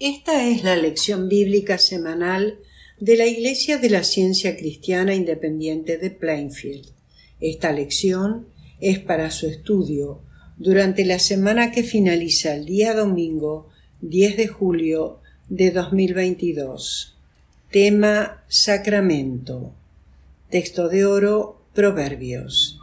Esta es la lección bíblica semanal de la Iglesia de la Ciencia Cristiana Independiente de Plainfield. Esta lección es para su estudio durante la semana que finaliza el día domingo 10 de julio de 2022. Tema: Sacramento. Texto de oro: Proverbios.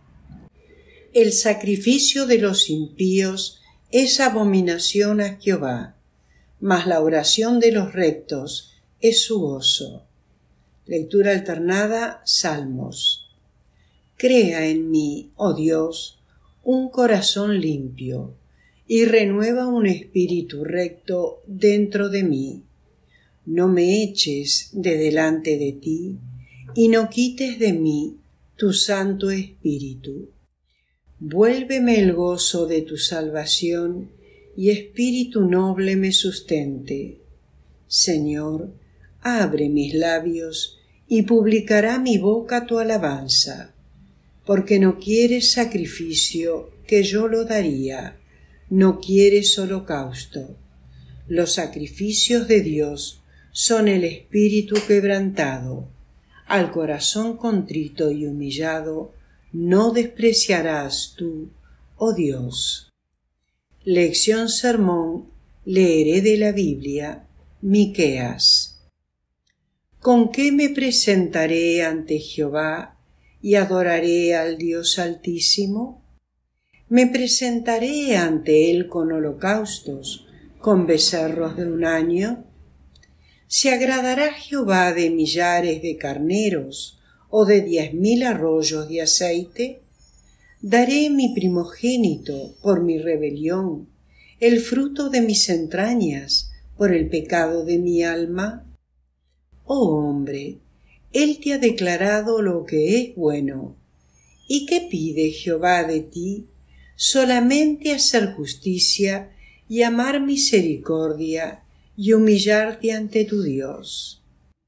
El sacrificio de los impíos es abominación a Jehová, mas la oración de los rectos es su gozo. Lectura alternada, Salmos. Crea en mí, oh Dios, un corazón limpio, y renueva un espíritu recto dentro de mí. No me eches de delante de ti, y no quites de mí tu Santo Espíritu. Vuélveme el gozo de tu salvación, y espíritu noble me sustente. Señor, abre mis labios, y publicará mi boca tu alabanza. Porque no quieres sacrificio, que yo lo daría, no quieres holocausto. Los sacrificios de Dios son el espíritu quebrantado. Al corazón contrito y humillado no despreciarás tú, oh Dios. Lección sermón, leeré de la Biblia, Miqueas. ¿Con qué me presentaré ante Jehová y adoraré al Dios Altísimo? Me presentaré ante él con holocaustos, con becerros de un año. ¿Se agradará Jehová de millares de carneros o de 10,000 arroyos de aceite? Daré mi primogénito por mi rebelión, el fruto de mis entrañas por el pecado de mi alma. Oh hombre, él te ha declarado lo que es bueno. ¿Y qué pide Jehová de ti? Solamente hacer justicia y amar misericordia y humillarte ante tu Dios.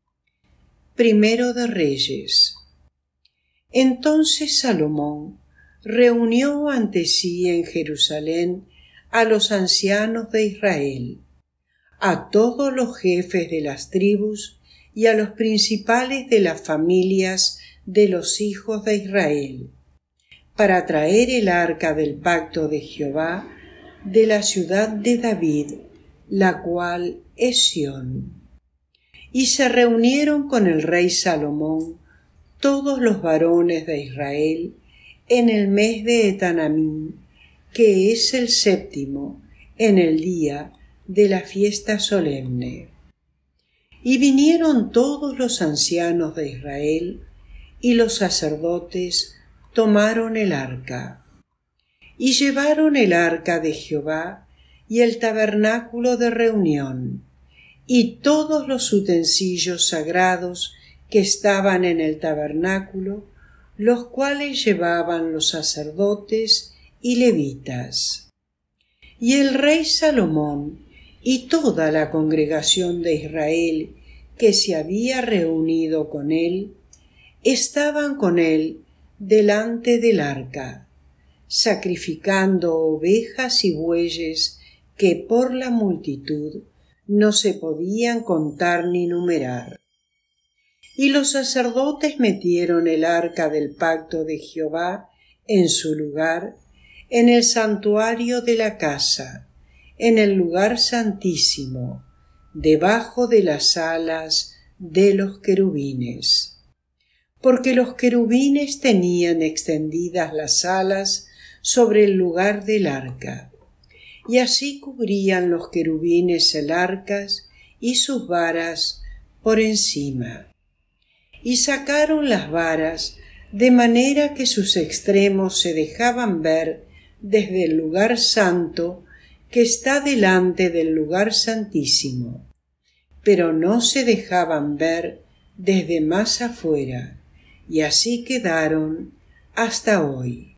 Primero de Reyes. Entonces Salomón reunió ante sí en Jerusalén a los ancianos de Israel, a todos los jefes de las tribus y a los principales de las familias de los hijos de Israel, para traer el arca del pacto de Jehová de la ciudad de David, la cual es Sión. Y se reunieron con el rey Salomón todos los varones de Israel en el mes de Etanamín, que es el 7º, en el día de la fiesta solemne. Y vinieron todos los ancianos de Israel, y los sacerdotes tomaron el arca. Y llevaron el arca de Jehová y el tabernáculo de reunión, y todos los utensilios sagrados que estaban en el tabernáculo, los cuales llevaban los sacerdotes y levitas. Y el rey Salomón y toda la congregación de Israel que se había reunido con él, estaban con él delante del arca, sacrificando ovejas y bueyes que por la multitud no se podían contar ni numerar. Y los sacerdotes metieron el arca del pacto de Jehová en su lugar, en el santuario de la casa, en el lugar santísimo, debajo de las alas de los querubines. Porque los querubines tenían extendidas las alas sobre el lugar del arca, y así cubrían los querubines el arca y sus varas por encima. Y sacaron las varas de manera que sus extremos se dejaban ver desde el lugar santo que está delante del lugar santísimo, pero no se dejaban ver desde más afuera, y así quedaron hasta hoy.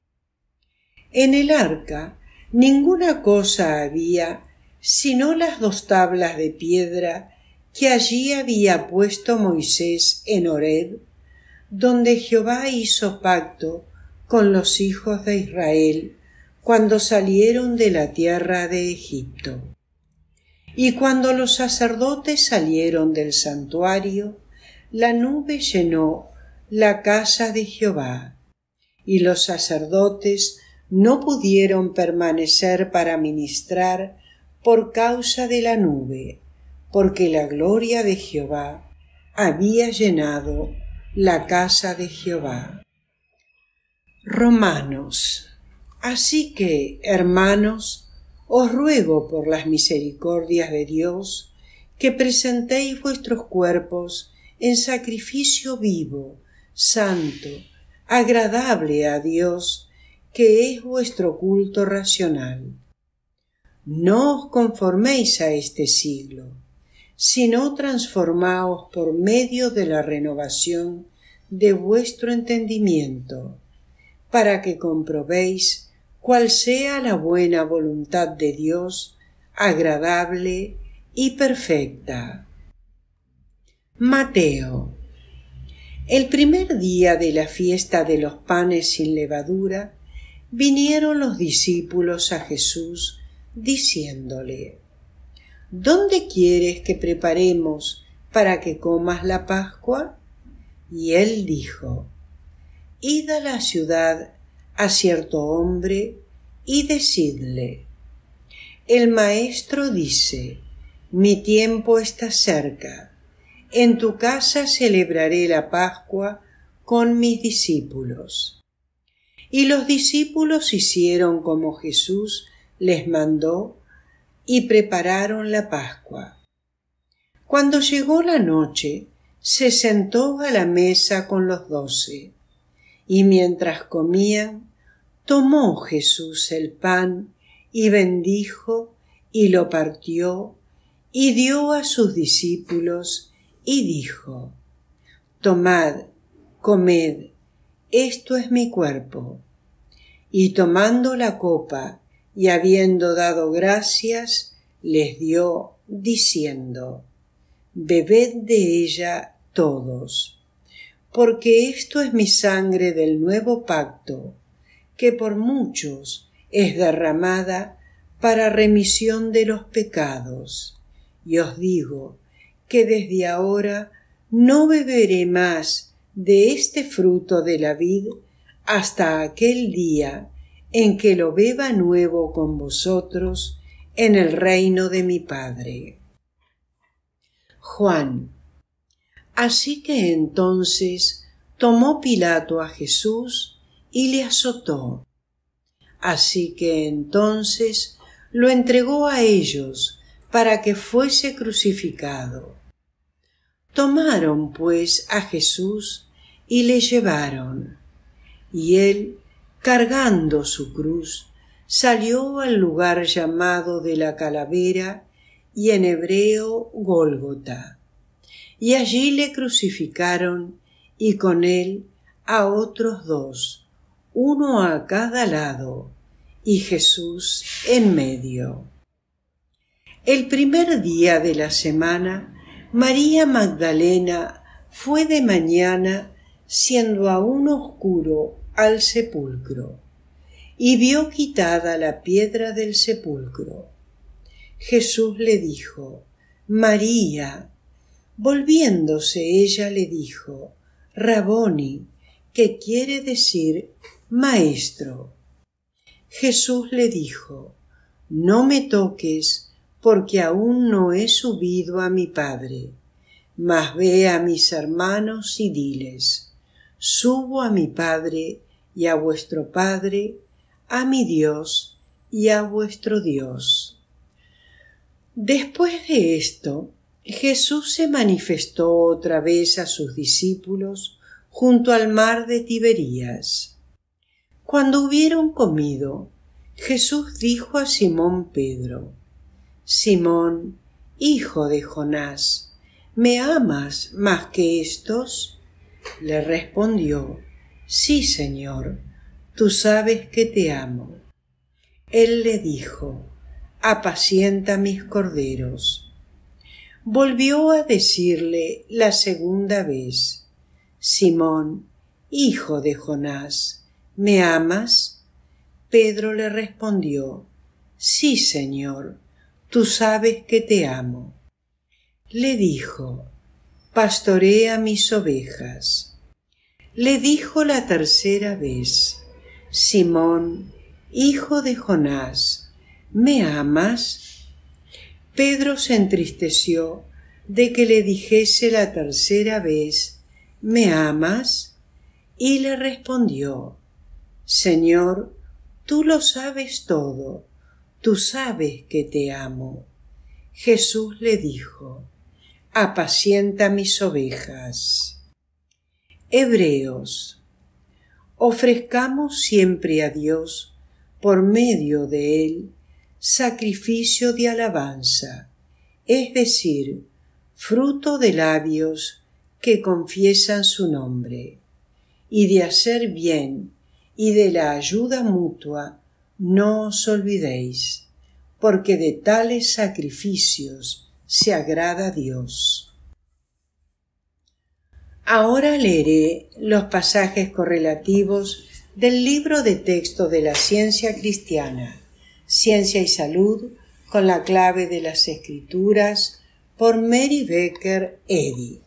En el arca ninguna cosa había sino las 2 tablas de piedra que allí había puesto Moisés en Horeb, donde Jehová hizo pacto con los hijos de Israel cuando salieron de la tierra de Egipto. Y cuando los sacerdotes salieron del santuario, la nube llenó la casa de Jehová, y los sacerdotes no pudieron permanecer para ministrar por causa de la nube, porque la gloria de Jehová había llenado la casa de Jehová. Romanos. Así que, hermanos, os ruego por las misericordias de Dios que presentéis vuestros cuerpos en sacrificio vivo, santo, agradable a Dios, que es vuestro culto racional. No os conforméis a este siglo, sino transformaos por medio de la renovación de vuestro entendimiento, para que comprobéis cuál sea la buena voluntad de Dios, agradable y perfecta. Mateo. El primer día de la fiesta de los panes sin levadura, vinieron los discípulos a Jesús, diciéndole: ¿Dónde quieres que preparemos para que comas la Pascua? Y él dijo: Id a la ciudad a cierto hombre y decidle: el Maestro dice, mi tiempo está cerca, en tu casa celebraré la Pascua con mis discípulos. Y los discípulos hicieron como Jesús les mandó y prepararon la Pascua. Cuando llegó la noche, se sentó a la mesa con los 12, y mientras comían, tomó Jesús el pan y bendijo y lo partió y dio a sus discípulos y dijo: Tomad, comed, esto es mi cuerpo. Y tomando la copa y habiendo dado gracias, les dio, diciendo: Bebed de ella todos, porque esto es mi sangre del nuevo pacto, que por muchos es derramada para remisión de los pecados. Y os digo que desde ahora no beberé más de este fruto de la vid hasta aquel día en que lo beba nuevo con vosotros en el reino de mi Padre. Juan. Así que entonces tomó Pilato a Jesús y le azotó. Así que entonces lo entregó a ellos para que fuese crucificado. Tomaron pues a Jesús y le llevaron, y él, cargando su cruz, salió al lugar llamado de la Calavera, y en hebreo Gólgota. Y allí le crucificaron, y con él a otros 2, uno a cada lado, y Jesús en medio. El primer día de la semana, María Magdalena fue de mañana, siendo aún oscuro, al sepulcro, y vio quitada la piedra del sepulcro. Jesús le dijo: María. Volviéndose ella le dijo: Raboni, que quiere decir Maestro. Jesús le dijo: No me toques, porque aún no he subido a mi Padre, mas ve a mis hermanos y diles: Subo a mi Padre y a vuestro Padre, a mi Dios y a vuestro Dios. Después de esto, Jesús se manifestó otra vez a sus discípulos junto al mar de Tiberías. Cuando hubieron comido, Jesús dijo a Simón Pedro: Simón, hijo de Jonás, ¿me amas más que estos? Le respondió: Sí, Señor, tú sabes que te amo. Él le dijo: Apacienta mis corderos. Volvió a decirle la segunda vez: Simón, hijo de Jonás, ¿me amas? Pedro le respondió: Sí, Señor, tú sabes que te amo. Le dijo, pastorea mis ovejas. Le dijo la tercera vez, Simón, hijo de Jonás, ¿me amas? Pedro se entristeció de que le dijese la tercera vez, ¿me amas? Y le respondió, Señor, tú lo sabes todo, tú sabes que te amo. Jesús le dijo, apacienta mis ovejas. Hebreos. Ofrezcamos siempre a Dios, por medio de Él, sacrificio de alabanza, es decir, fruto de labios que confiesan su nombre, y de hacer bien y de la ayuda mutua no os olvidéis, porque de tales sacrificios se agrada a Dios. Ahora leeré los pasajes correlativos del libro de texto de la ciencia cristiana, Ciencia y Salud, con la clave de las Escrituras, por Mary Becker Eddy.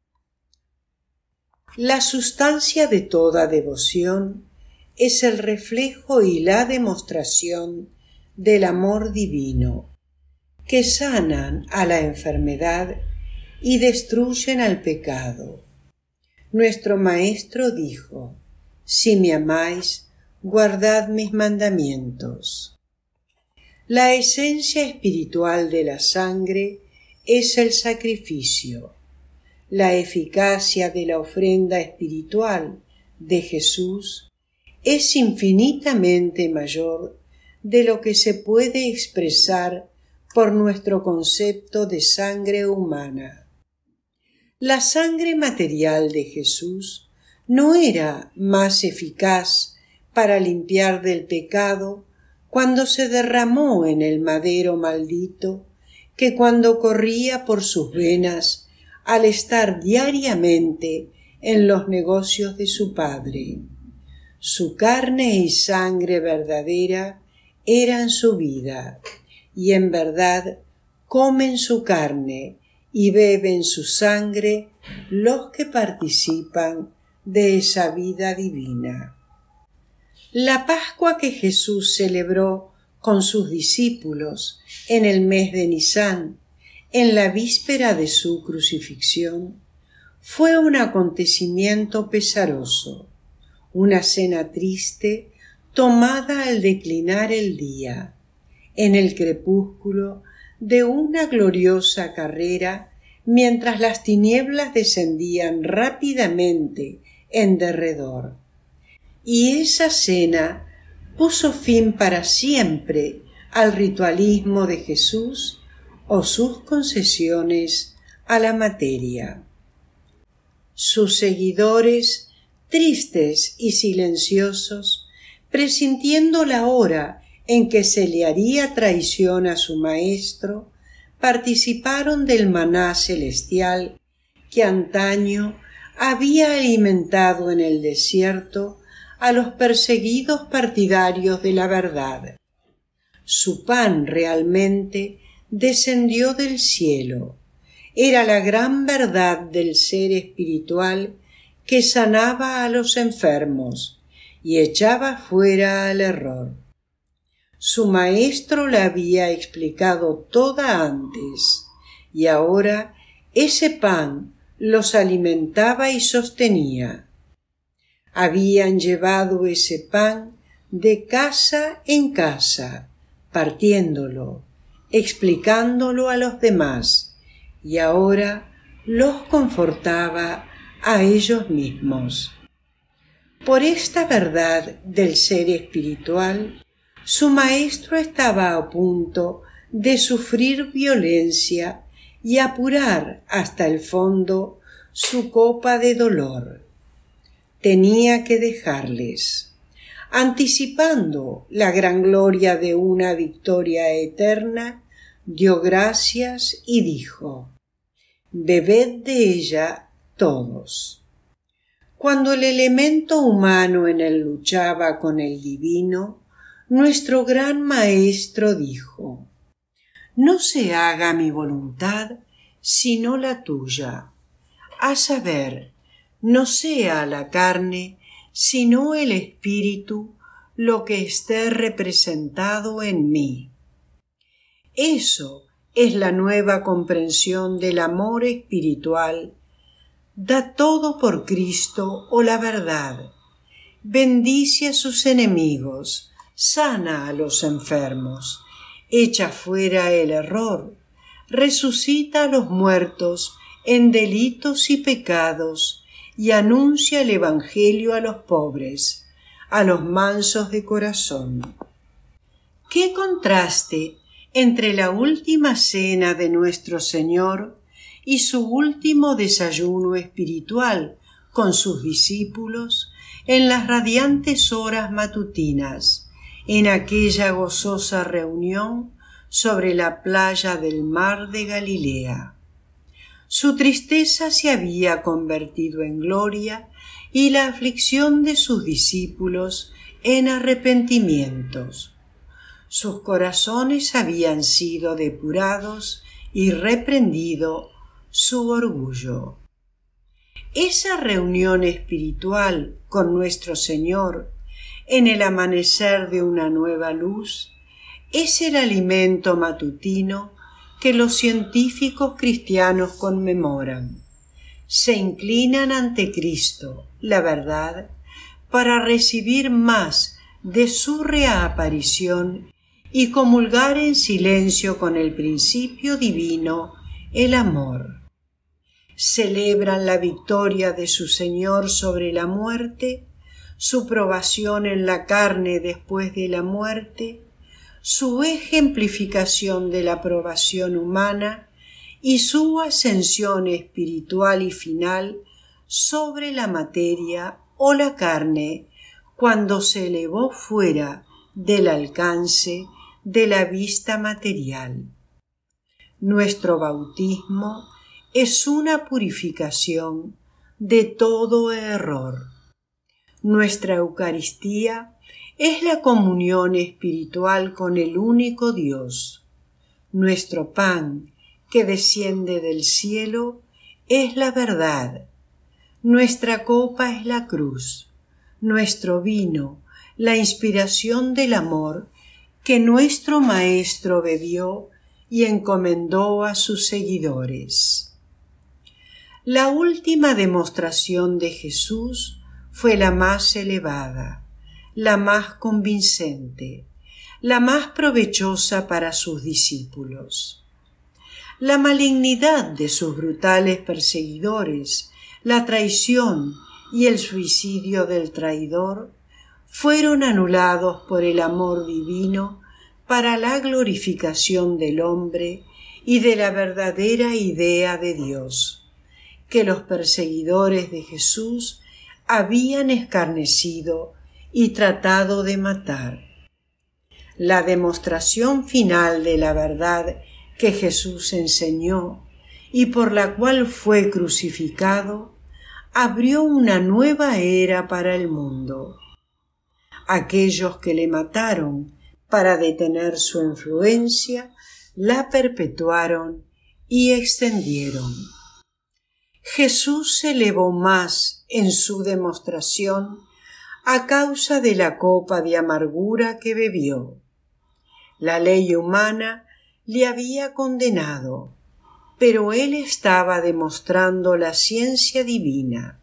La sustancia de toda devoción es el reflejo y la demostración del amor divino, que sanan a la enfermedad y destruyen al pecado. Nuestro Maestro dijo, si me amáis, guardad mis mandamientos. La esencia espiritual de la sangre es el sacrificio. La eficacia de la ofrenda espiritual de Jesús es infinitamente mayor de lo que se puede expresar por nuestro concepto de sangre humana. La sangre material de Jesús no era más eficaz para limpiar del pecado cuando se derramó en el madero maldito que cuando corría por sus venas al estar diariamente en los negocios de su Padre. Su carne y sangre verdadera eran su vida, y en verdad comen su carne y beben su sangre los que participan de esa vida divina. La Pascua que Jesús celebró con sus discípulos en el mes de Nisán, en la víspera de su crucifixión, fue un acontecimiento pesaroso, una cena triste tomada al declinar el día, en el crepúsculo de una gloriosa carrera, mientras las tinieblas descendían rápidamente en derredor. Y esa cena puso fin para siempre al ritualismo de Jesús o sus concesiones a la materia. Sus seguidores, tristes y silenciosos, presintiendo la hora en que se le haría traición a su maestro, participaron del maná celestial que antaño había alimentado en el desierto a los perseguidos partidarios de la verdad. Su pan realmente descendió del cielo. Era la gran verdad del ser espiritual que sanaba a los enfermos y echaba fuera al error. Su maestro la había explicado toda antes, y ahora ese pan los alimentaba y sostenía. Habían llevado ese pan de casa en casa, partiéndolo, explicándolo a los demás, y ahora los confortaba a ellos mismos. Por esta verdad del ser espiritual, su maestro estaba a punto de sufrir violencia y apurar hasta el fondo su copa de dolor. Tenía que dejarles, anticipando la gran gloria de una victoria eterna, dio gracias y dijo, «Bebed de ella todos». Cuando el elemento humano en él luchaba con el divino, nuestro gran maestro dijo, no se haga mi voluntad, sino la tuya. A saber, no sea la carne, sino el Espíritu, lo que esté representado en mí. Eso es la nueva comprensión del amor espiritual. Da todo por Cristo o la verdad. Bendice a sus enemigos, sana a los enfermos, echa fuera el error, resucita a los muertos en delitos y pecados y anuncia el Evangelio a los pobres, a los mansos de corazón. ¡Qué contraste entre la última cena de nuestro Señor y su último desayuno espiritual con sus discípulos en las radiantes horas matutinas, en aquella gozosa reunión sobre la playa del mar de Galilea! Su tristeza se había convertido en gloria y la aflicción de sus discípulos en arrepentimientos. Sus corazones habían sido depurados y reprendido su orgullo. Esa reunión espiritual con nuestro Señor en el amanecer de una nueva luz es el alimento matutino que los científicos cristianos conmemoran. Se inclinan ante Cristo, la verdad, para recibir más de su reaparición y comulgar en silencio con el principio divino, el amor. Celebran la victoria de su Señor sobre la muerte, su probación en la carne después de la muerte, su ejemplificación de la probación humana y su ascensión espiritual y final sobre la materia o la carne, cuando se elevó fuera del alcance de la vista material. Nuestro bautismo es una purificación de todo error. Nuestra Eucaristía es la comunión espiritual con el único Dios. Nuestro pan, que desciende del cielo, es la verdad. Nuestra copa es la cruz. Nuestro vino, la inspiración del amor que nuestro Maestro bebió y encomendó a sus seguidores. La última demostración de Jesús fue la más elevada, la más convincente, la más provechosa para sus discípulos. La malignidad de sus brutales perseguidores, la traición y el suicidio del traidor fueron anulados por el amor divino para la glorificación del hombre y de la verdadera idea de Dios, que los perseguidores de Jesús habían escarnecido y tratado de matar. La demostración final de la verdad que Jesús enseñó y por la cual fue crucificado, abrió una nueva era para el mundo. Aquellos que le mataron para detener su influencia, la perpetuaron y extendieron. Jesús se elevó más en su demostración a causa de la copa de amargura que bebió. La ley humana le había condenado, pero él estaba demostrando la ciencia divina.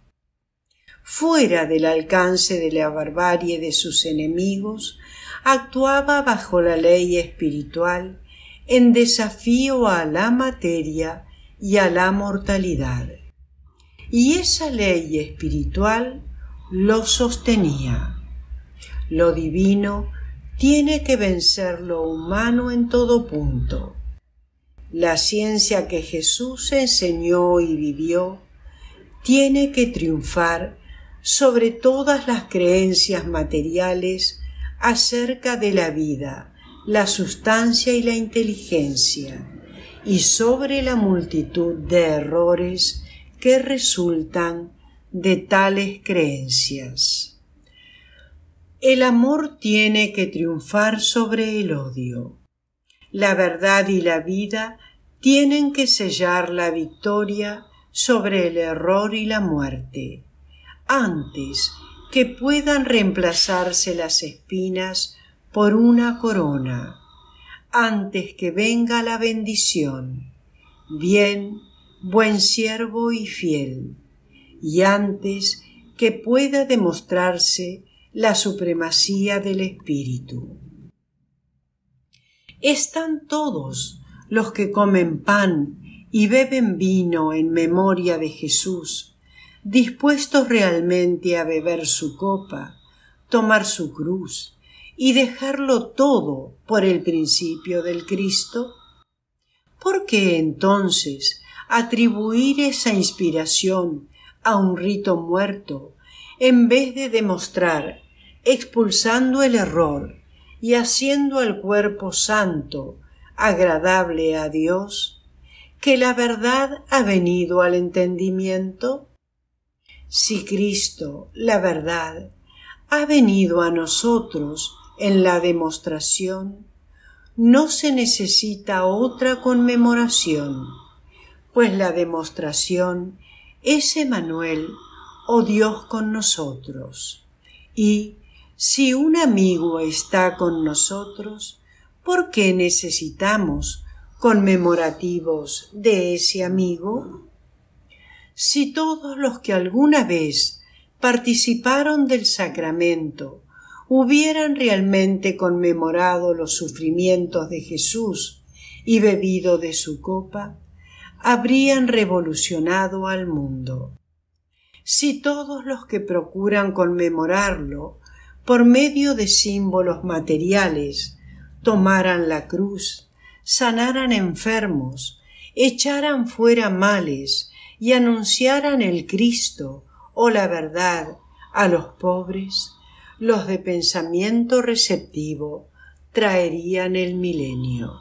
Fuera del alcance de la barbarie de sus enemigos, actuaba bajo la ley espiritual en desafío a la materia y a la mortalidad. Y esa ley espiritual lo sostenía. Lo divino tiene que vencer lo humano en todo punto. La ciencia que Jesús enseñó y vivió tiene que triunfar sobre todas las creencias materiales acerca de la vida, la sustancia y la inteligencia, y sobre la multitud de errores que resultan de tales creencias. El amor tiene que triunfar sobre el odio. la verdad y la vida tienen que sellar la victoria sobre el error y la muerte, antes que puedan reemplazarse las espinas por una corona, antes que venga la bendición. Bien, buen siervo y fiel, y antes que pueda demostrarse la supremacía del Espíritu. Están todos los que comen pan y beben vino en memoria de Jesús, dispuestos realmente a beber su copa, tomar su cruz y dejarlo todo por el principio del Cristo. ¿Por qué entonces atribuir esa inspiración a un rito muerto en vez de demostrar, expulsando el error y haciendo al cuerpo santo, agradable a Dios, que la verdad ha venido al entendimiento? Si Cristo, la verdad, ha venido a nosotros en la demostración, no se necesita otra conmemoración, pues la demostración es Emmanuel, o Dios con nosotros. Y si un amigo está con nosotros, ¿por qué necesitamos conmemorativos de ese amigo? Si todos los que alguna vez participaron del sacramento hubieran realmente conmemorado los sufrimientos de Jesús y bebido de su copa, habrían revolucionado al mundo. Si todos los que procuran conmemorarlo por medio de símbolos materiales tomaran la cruz, sanaran enfermos, echaran fuera males y anunciaran el Cristo o la verdad a los pobres, los de pensamiento receptivo traerían el milenio.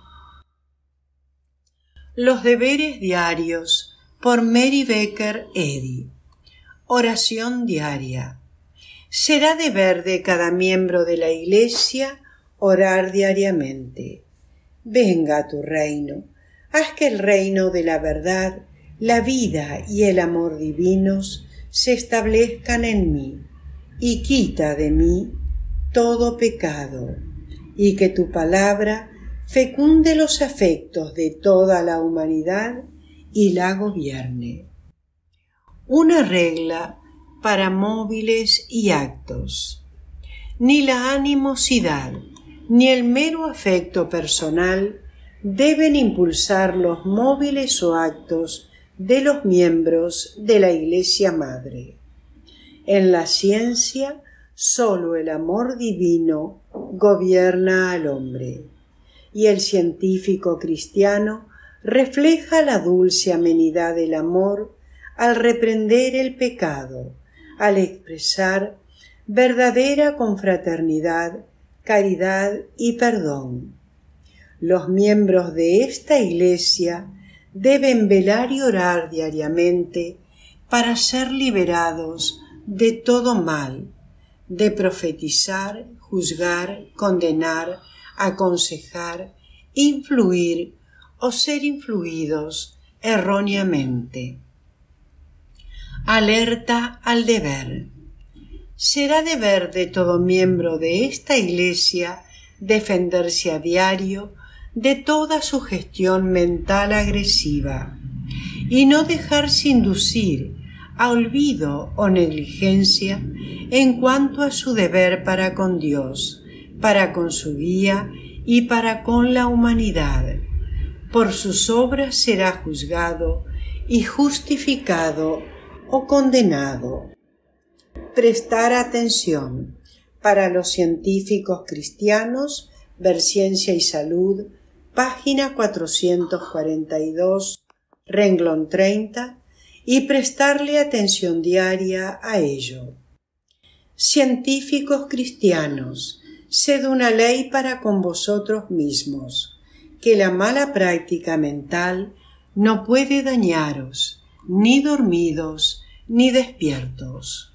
Los deberes diarios por Mary Baker Eddy. Oración diaria. Será deber de cada miembro de la Iglesia orar diariamente. Venga a tu reino, haz que el reino de la verdad, la vida y el amor divinos se establezcan en mí, y quita de mí todo pecado, y que tu palabra fecunde los afectos de toda la humanidad y la gobierne. Una regla para móviles y actos. Ni la animosidad ni el mero afecto personal deben impulsar los móviles o actos de los miembros de la Iglesia Madre. En la ciencia, sólo el amor divino gobierna al hombre, y el científico cristiano refleja la dulce amenidad del amor al reprender el pecado, al expresar verdadera confraternidad, caridad y perdón. Los miembros de esta Iglesia deben velar y orar diariamente para ser liberados de todo mal, de profetizar, juzgar, condenar, aconsejar, influir o ser influidos erróneamente. Alerta al deber. Será deber de todo miembro de esta Iglesia defenderse a diario de toda sugestión mental agresiva y no dejarse inducir a olvido o negligencia en cuanto a su deber para con Dios, para con su guía y para con la humanidad. Por sus obras será juzgado y justificado o condenado. Prestar atención. Para los científicos cristianos, Ver Ciencia y Salud, página 442, renglón 30, y prestarle atención diaria a ello. Científicos cristianos, sed una ley para con vosotros mismos, que la mala práctica mental no puede dañaros, ni dormidos ni despiertos.